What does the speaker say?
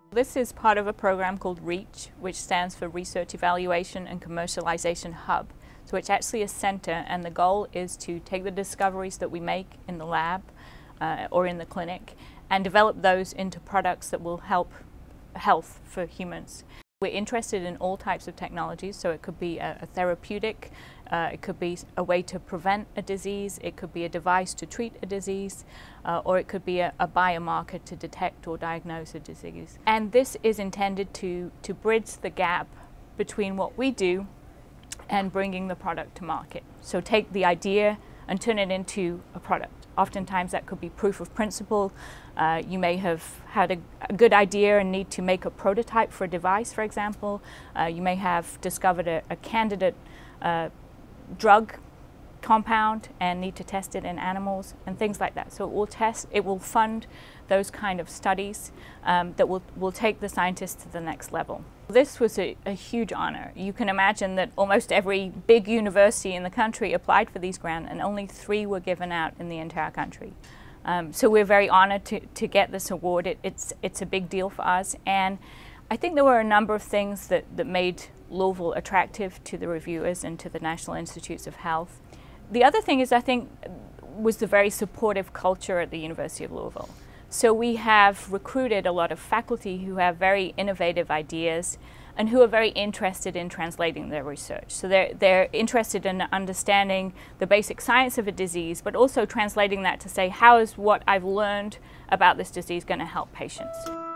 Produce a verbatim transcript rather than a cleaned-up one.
This is part of a program called REACH, which stands for Research Evaluation and Commercialization Hub. So it's actually a center, and the goal is to take the discoveries that we make in the lab uh, or in the clinic and develop those into products that will help health for humans. We're interested in all types of technologies, so it could be a, a therapeutic, uh, it could be a way to prevent a disease, it could be a device to treat a disease, uh, or it could be a, a biomarker to detect or diagnose a disease. And this is intended to, to bridge the gap between what we do and bringing the product to market. So take the idea and turn it into a product. Oftentimes that could be proof of principle. Uh, you may have had a, a good idea and need to make a prototype for a device, for example. Uh, you may have discovered a, a candidate uh, drug compound and need to test it in animals and things like that. So it will test, it will fund those kind of studies um, that will, will take the scientists to the next level. This was a, a huge honor. You can imagine that almost every big university in the country applied for these grants, and only three were given out in the entire country. Um, so we're very honored to, to get this award. It, it's, it's a big deal for us, and I think there were a number of things that, that made Louisville attractive to the reviewers and to the National Institutes of Health. The other thing is, I think, was the very supportive culture at the University of Louisville. So we have recruited a lot of faculty who have very innovative ideas and who are very interested in translating their research. So they're, they're interested in understanding the basic science of a disease, but also translating that to say, how is what I've learned about this disease going to help patients?